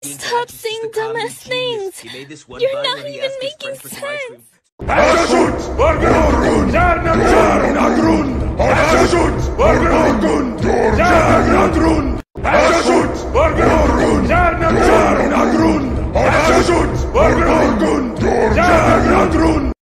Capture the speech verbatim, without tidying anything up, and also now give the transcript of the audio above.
Stop saying dumbass things! You're not even making sense! Herrscherschutz! Wargrund! Wargrund! Herrscherschutz! Wargrund!